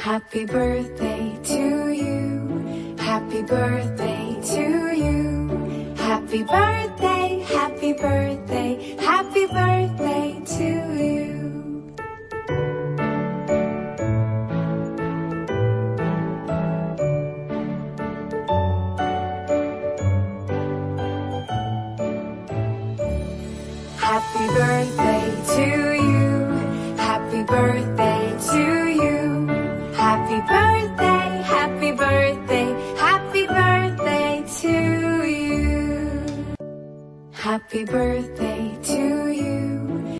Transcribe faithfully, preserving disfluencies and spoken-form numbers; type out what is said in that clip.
Happy birthday to you. Happy birthday to you. Happy birthday, happy birthday, happy birthday to you. Happy birthday to you. Happy birthday to you. Happy birthday, happy birthday, happy birthday to you. Happy birthday.